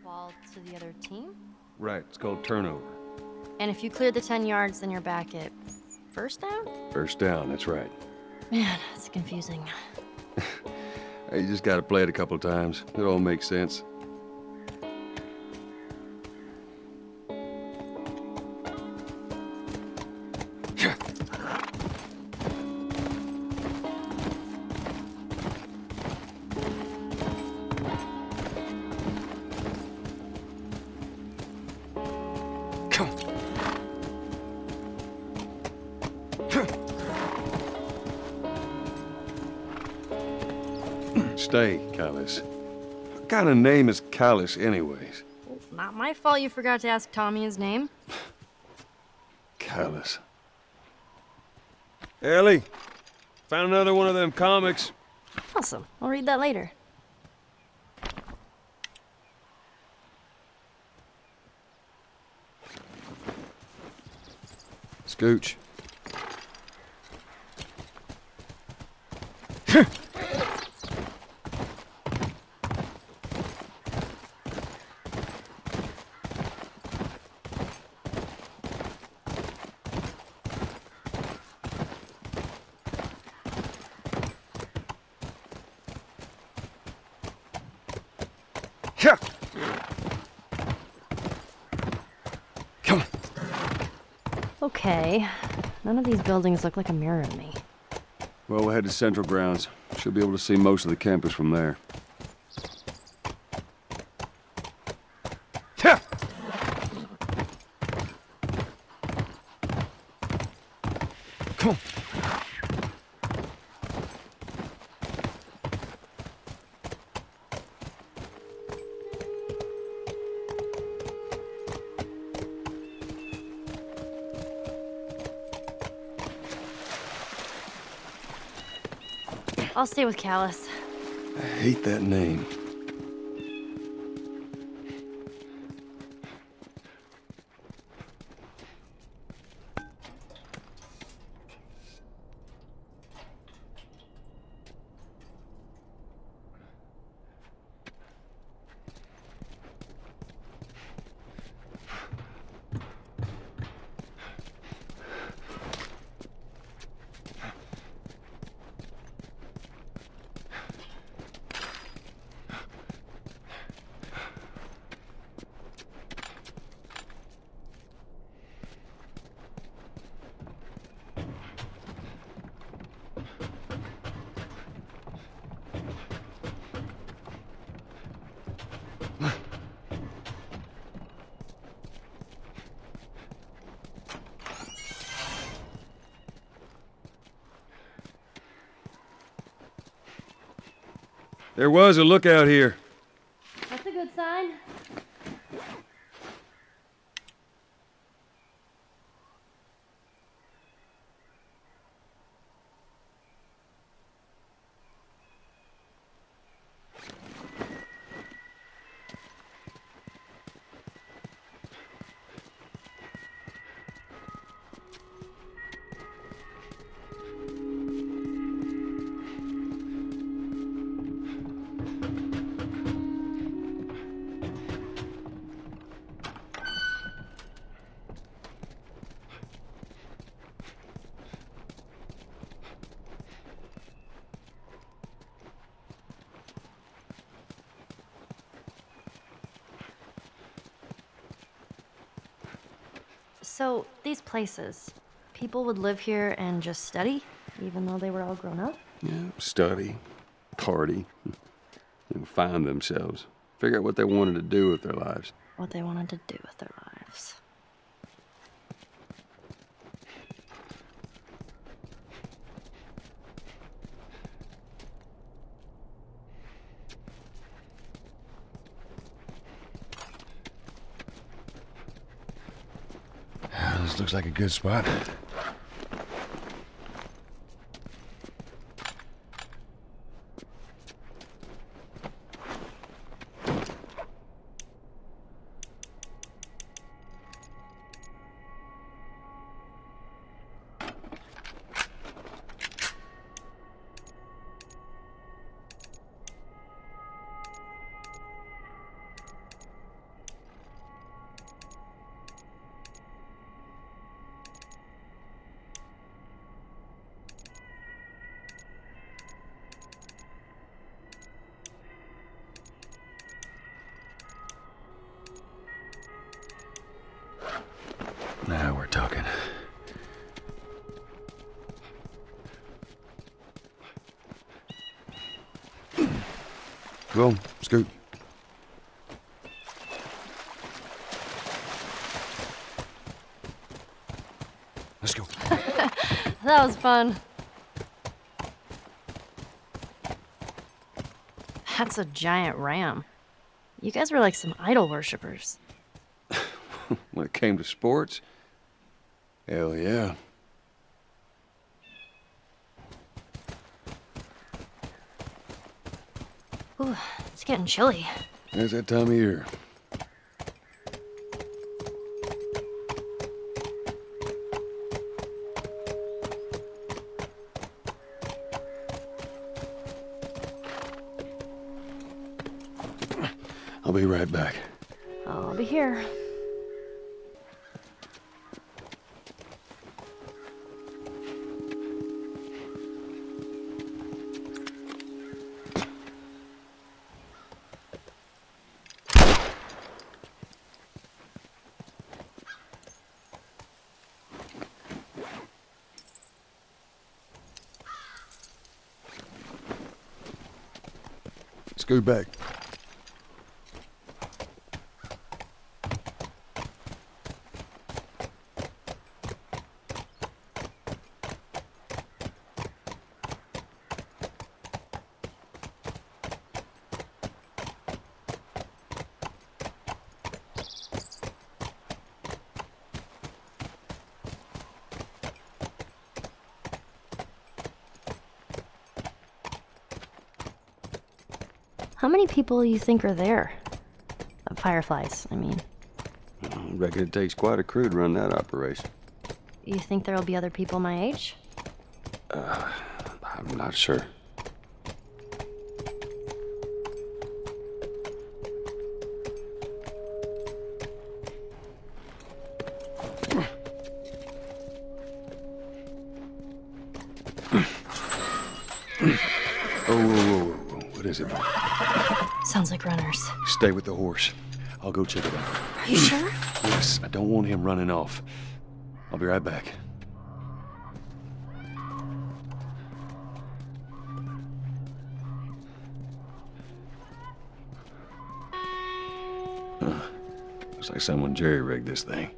ball to the other team. Right, it's called turnover. And if you clear the 10 yards, then you're back at first down? First down, that's right. Man, it's confusing. You just gotta play it a couple times. It all makes sense. Stay, Callus. What kind of name is Callus, anyways? Not my fault you forgot to ask Tommy his name. Callus. Ellie, found another one of them comics. Awesome. I'll read that later. Scooch. Come on. Okay. None of these buildings look like a mirror to me. Well, we'll head to Central Grounds. Should be able to see most of the campus from there. Come on. I'll stay with Callus. I hate that name. There was a lookout here. That's a good sign. So, these places, people would live here and just study, even though they were all grown up? Yeah, study, party, and find themselves. Figure out what they wanted to do with their lives. What they wanted to do with their lives. This looks like a good spot. Go on, scoot. Let's go. That was fun. That's a giant ram. You guys were like some idol worshippers. When it came to sports, Hell yeah. Ooh, it's getting chilly. It's that time of year. I'll be right back. I'll be here. Scoot back. How many people you think are there? Fireflies, I mean. I reckon it takes quite a crew to run that operation. You think there'll be other people my age? I'm not sure. Whoa. What is it? Sounds like runners. Stay with the horse. I'll go check it out. Are you sure? Yes, I don't want him running off. I'll be right back. Looks like someone jerry-rigged this thing.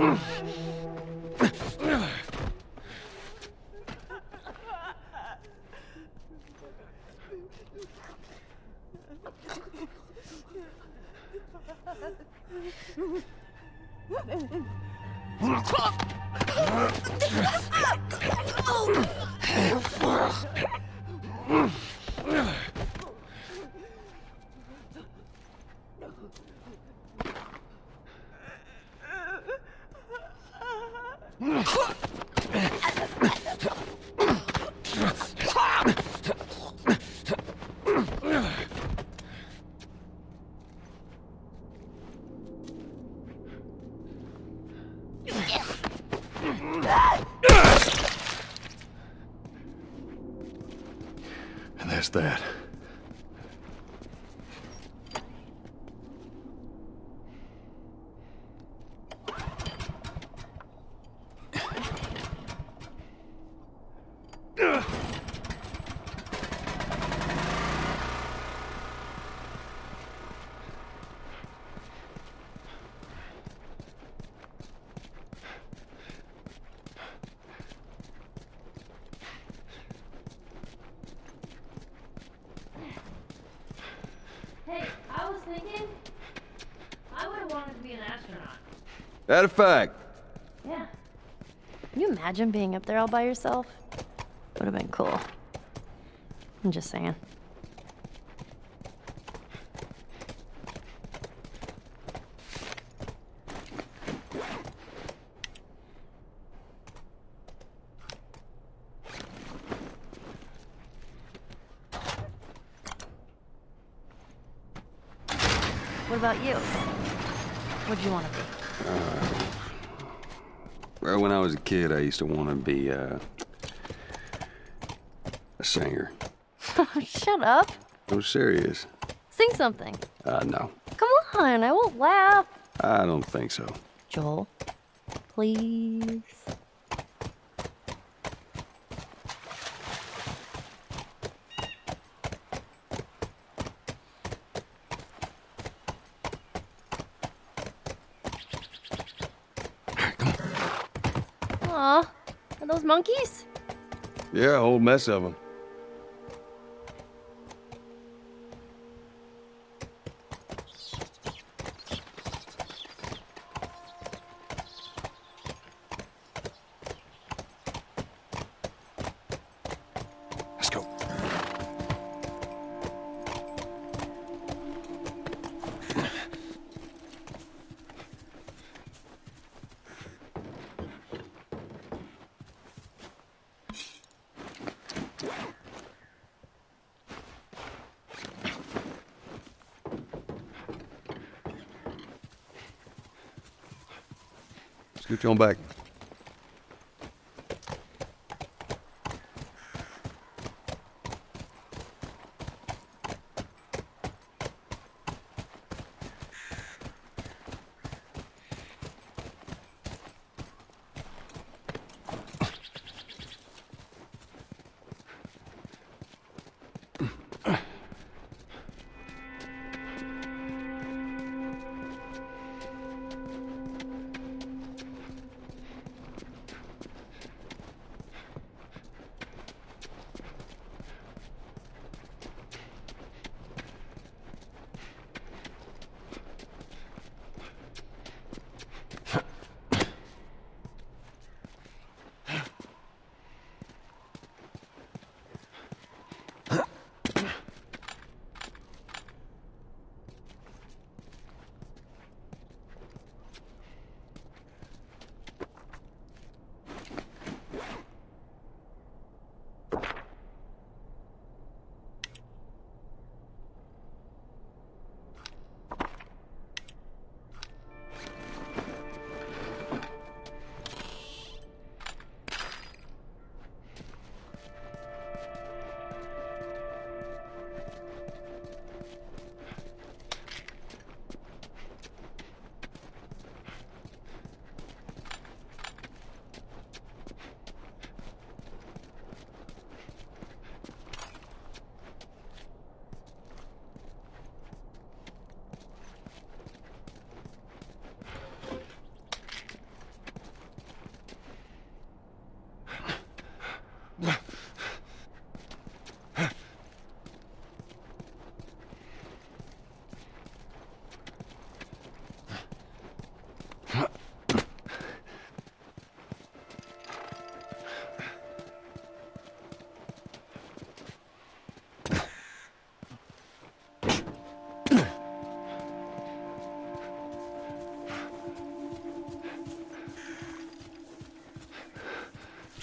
And that's that. Hey, I was thinking, I would have wanted to be an astronaut. That a fact. Yeah. Can you imagine being up there all by yourself? Would have been cool. I'm just saying. What about you? What'd you want to be? Well, when I was a kid, I used to want to be a singer. Shut up. I'm serious. Sing something. No, Come on, I won't laugh. I don't think so. Joel, please. Aw, are those monkeys? Yeah, a whole mess of them. Let's go. Scoot you on back.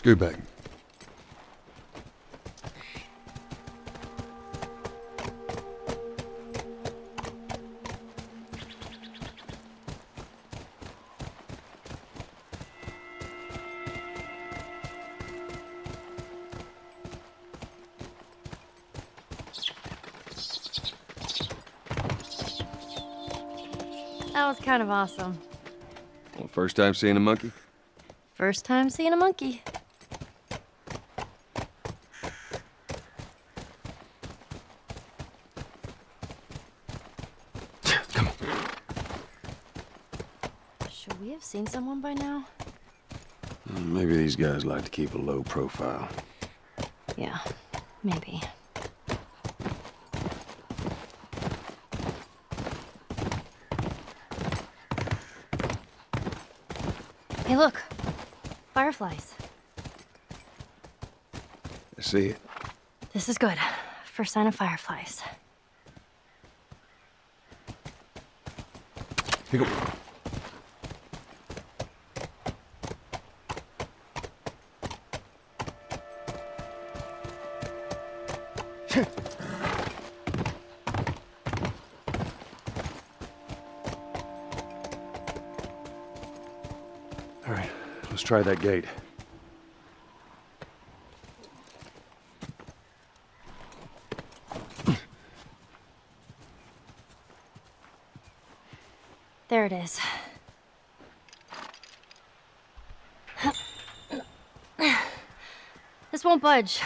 Scoot back. That was kind of awesome. Well, first time seeing a monkey? First time seeing a monkey. Come on. Should we have seen someone by now? Maybe these guys like to keep a low profile. Yeah, maybe. Hey, look. Fireflies. I see it. This is good. First sign of fireflies. Here you go. All right, let's try that gate. There it is. This won't budge.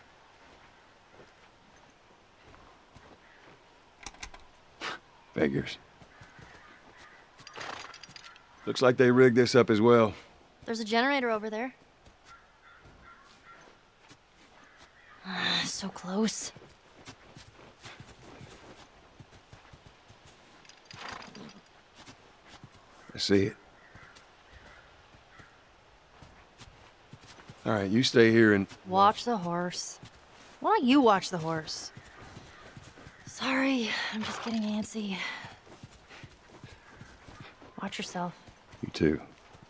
Figures. Looks like they rigged this up as well. There's a generator over there. So close. I see it. All right, you stay here and... Watch the horse. Why don't you watch the horse? Sorry, I'm just getting antsy. Watch yourself. You too.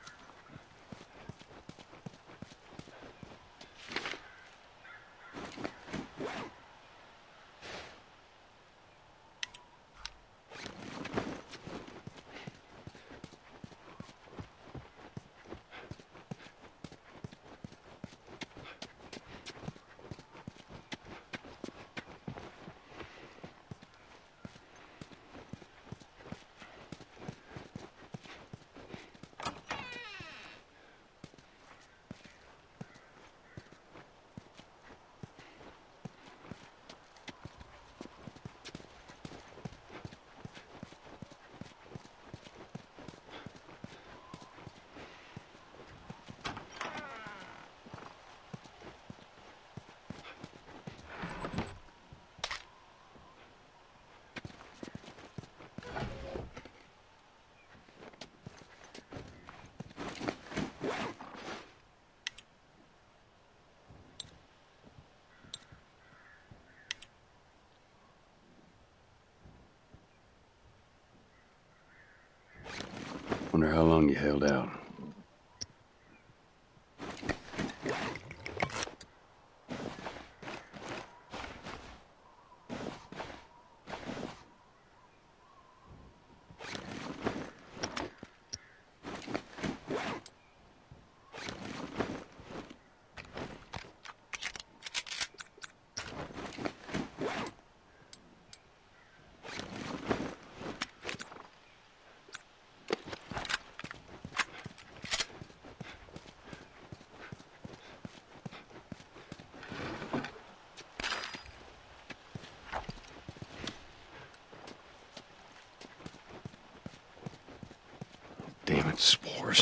Wonder how long you held out. Damn it, spores.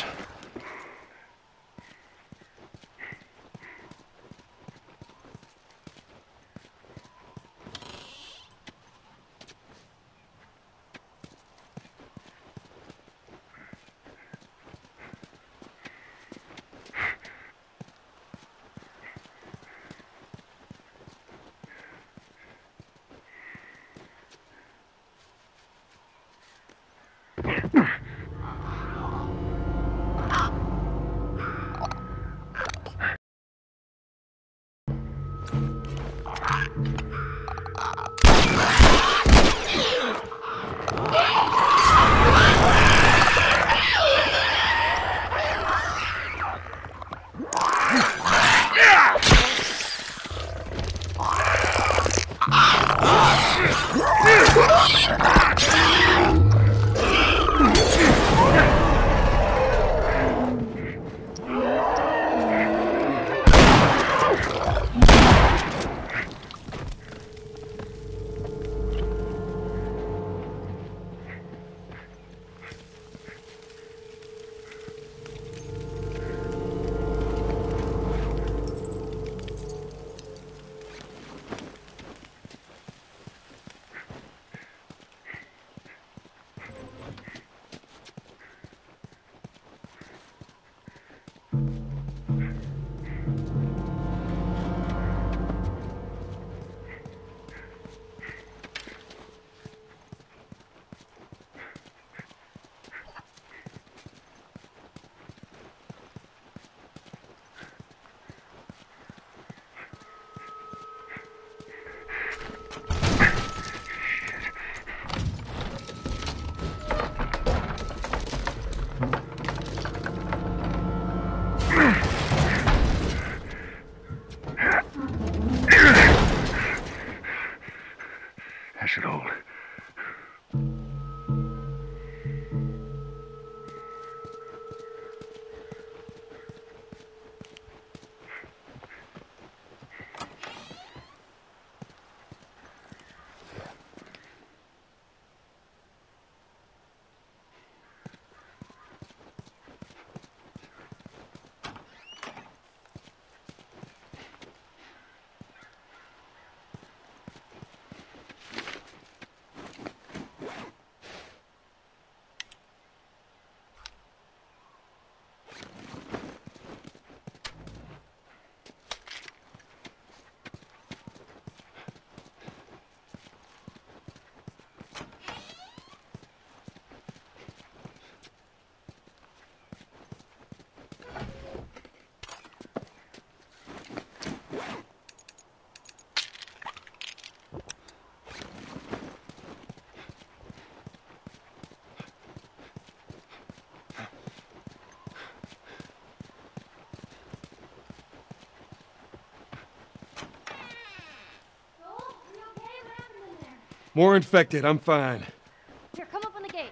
More infected. I'm fine. Here, come up on the gate.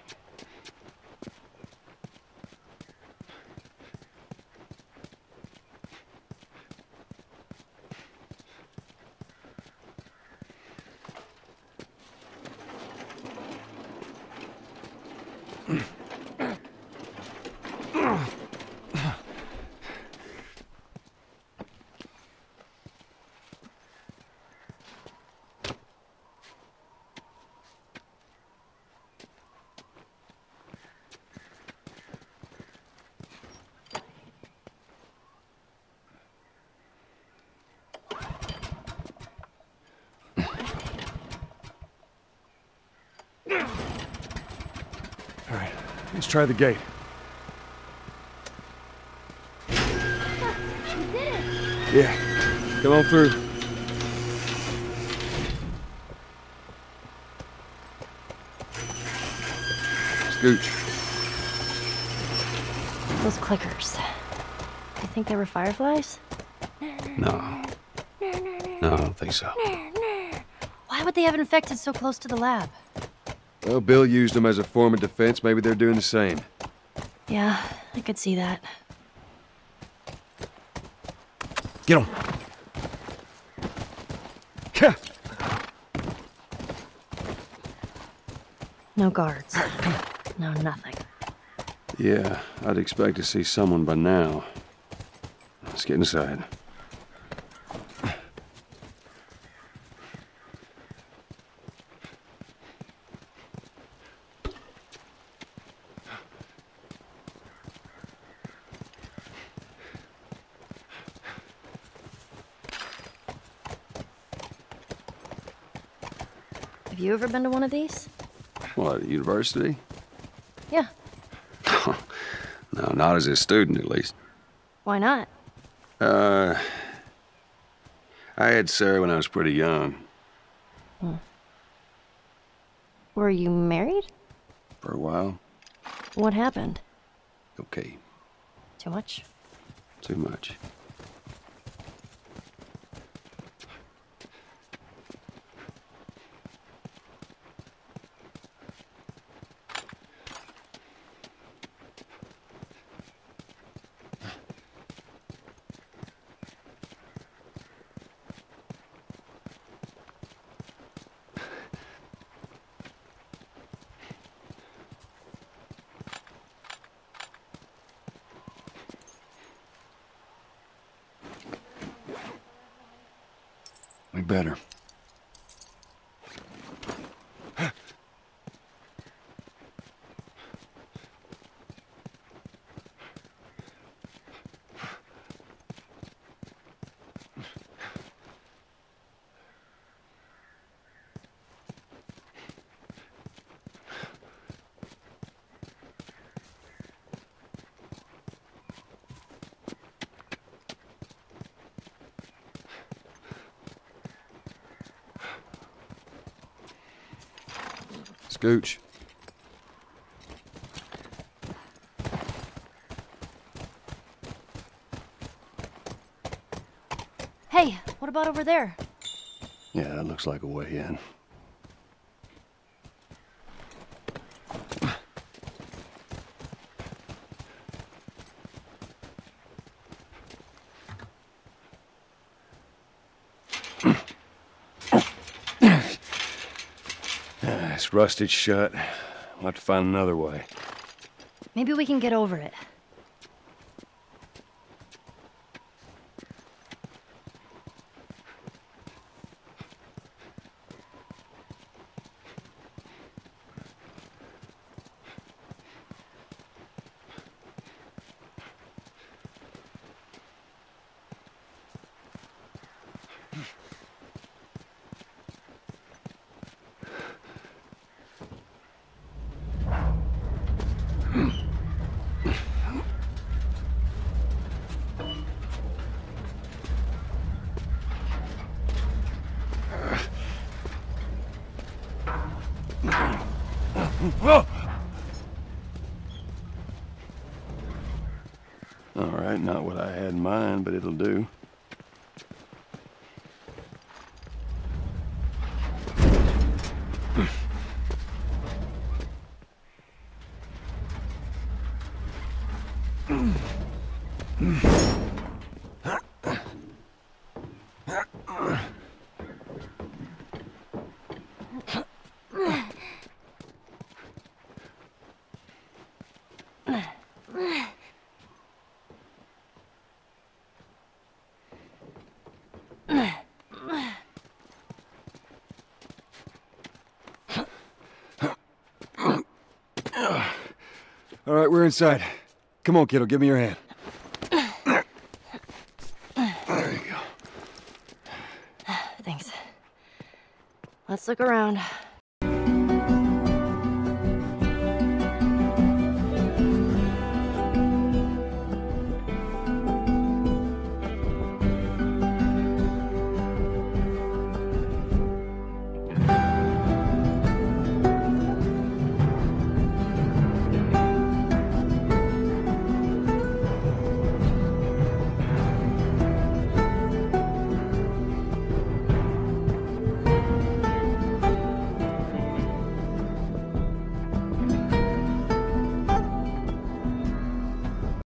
All right, let's try the gate. You did it! Yeah, come on through. Scooch. Those clickers. You think they were fireflies? No. No, I don't think so. Why would they have infected so close to the lab? Well, Bill used them as a form of defense. Maybe they're doing the same. Yeah, I could see that. Get him. Yeah. No guards. No nothing. Yeah, I'd expect to see someone by now. Let's get inside. Have you ever been to one of these? What, at university? Yeah. No, not as a student, at least. Why not? I had Sarah when I was pretty young. Were you married? For a while. What happened? Okay, Too much? too much. We better. Scooch. Hey, what about over there? Yeah, that looks like a way in. It's rusted shut. We'll have to find another way. Maybe we can get over it. Whoa! All right, not what I had in mind, but it'll do. All right, we're inside. Come on, kiddo, give me your hand. There you go. Thanks. Let's look around.